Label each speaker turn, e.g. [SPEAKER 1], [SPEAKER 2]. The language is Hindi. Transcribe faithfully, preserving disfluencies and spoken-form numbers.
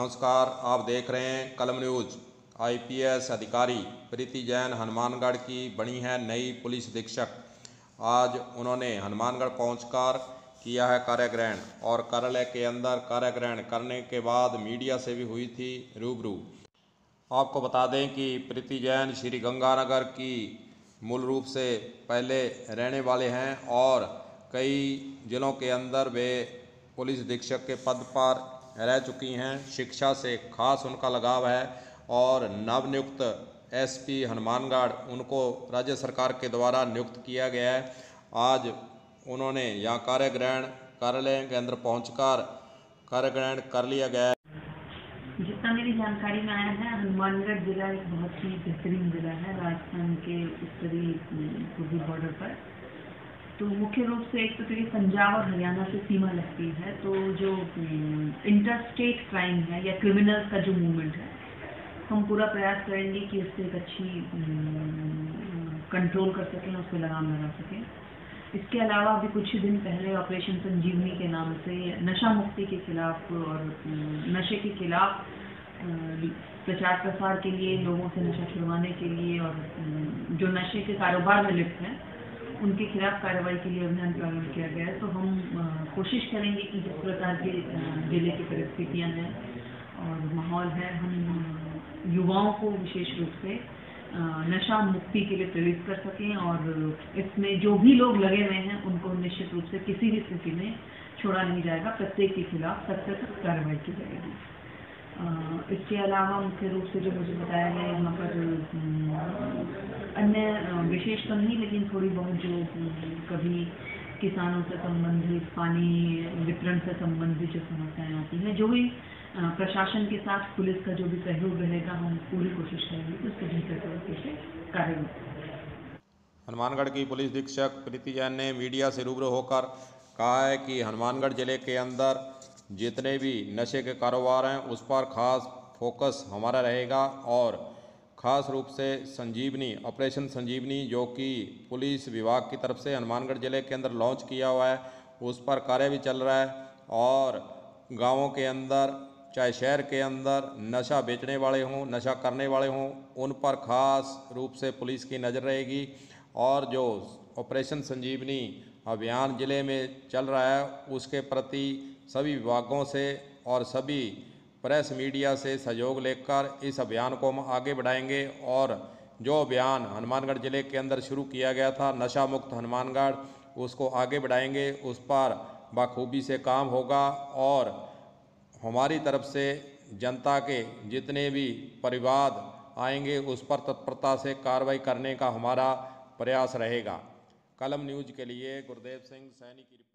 [SPEAKER 1] नमस्कार, आप देख रहे हैं कलम न्यूज। आईपीएस अधिकारी प्रीति जैन हनुमानगढ़ की बनी है नई पुलिस अधीक्षक। आज उन्होंने हनुमानगढ़ पहुंचकर किया है कार्यग्रहण और कार्यालय के अंदर कार्यग्रहण करने के बाद मीडिया से भी हुई थी रूबरू। आपको बता दें कि प्रीति जैन श्री गंगानगर की मूल रूप से पहले रहने वाले हैं और कई जिलों के अंदर वे पुलिस अधीक्षक के पद पर रह चुकी हैं। शिक्षा से खास उनका लगाव है और नवनियुक्त एसपी हनुमानगढ़ उनको राज्य सरकार के द्वारा नियुक्त किया गया है। आज उन्होंने यहाँ कार्यग्रहण कार्यालय के अंदर पहुंचकर कार्यग्रहण कर लिया गया है।
[SPEAKER 2] जितना मेरी जानकारी में आया है, हनुमानगढ़ जिला एक बहुत ही बेहतरीन जिला है राजस्थान के उत्तरी पूर्वी बॉर्डर पर। तो मुख्य रूप से एक तो क्योंकि पंजाब और हरियाणा से सीमा लगती है, तो जो इंटर स्टेट क्राइम है या क्रिमिनल्स का जो मूवमेंट है, हम पूरा प्रयास करेंगे कि उससे एक अच्छी कंट्रोल कर सकें, उस पर लगाम लगा सकें। इसके अलावा अभी कुछ ही दिन पहले ऑपरेशन संजीवनी के नाम से नशा मुक्ति के खिलाफ और नशे के खिलाफ प्रचार प्रसार के लिए, लोगों से नशा छुड़वाने के लिए और जो नशे के कारोबार में लिप्त हैं उनके खिलाफ कार्रवाई के लिए अभियान प्रारंभ किया गया है। तो हम कोशिश करेंगे कि जिस प्रकार के जिले की परिस्थितियां हैं और माहौल है, हम युवाओं को विशेष रूप से नशा मुक्ति के लिए प्रेरित कर सकें और इसमें जो भी लोग लगे हुए हैं उनको निश्चित रूप से किसी भी स्थिति में छोड़ा नहीं जाएगा, प्रत्येक के खिलाफ सख्त सख्त कार्रवाई की जाएगी। इसके अलावा मुख्य रूप से जो मुझे बताया गया यहाँ पर अन्य विशेष तो नहीं, लेकिन थोड़ी बहुत जो कभी किसानों से संबंधित, पानी वितरण से संबंधित जो समस्याएं आती हैं, जो भी प्रशासन के साथ पुलिस का जो भी सहयोग रहेगा, हम पूरी कोशिश करेंगे कि उसको बेहतर तरीके से कार्य करें।
[SPEAKER 1] हनुमानगढ़ की पुलिस अधीक्षक प्रीति जैन ने मीडिया से रूबरू होकर कहा है कि हनुमानगढ़ जिले के अंदर जितने भी नशे के कारोबार हैं उस पर खास फोकस हमारा रहेगा और ख़ास रूप से संजीवनी, ऑपरेशन संजीवनी जो कि पुलिस विभाग की तरफ से हनुमानगढ़ ज़िले के अंदर लॉन्च किया हुआ है, उस पर कार्य भी चल रहा है और गांवों के अंदर चाहे शहर के अंदर नशा बेचने वाले हों, नशा करने वाले हों, उन पर ख़ास रूप से पुलिस की नज़र रहेगी। और जो ऑपरेशन संजीवनी अभियान ज़िले में चल रहा है उसके प्रति सभी विभागों से और सभी प्रेस मीडिया से सहयोग लेकर इस अभियान को हम आगे बढ़ाएंगे और जो अभियान हनुमानगढ़ ज़िले के अंदर शुरू किया गया था नशा मुक्त हनुमानगढ़, उसको आगे बढ़ाएंगे, उस पर बखूबी से काम होगा और हमारी तरफ से जनता के जितने भी परिवाद आएंगे उस पर तत्परता से कार्रवाई करने का हमारा प्रयास रहेगा। कलम न्यूज़ के लिए गुरदेव सिंह सैनी की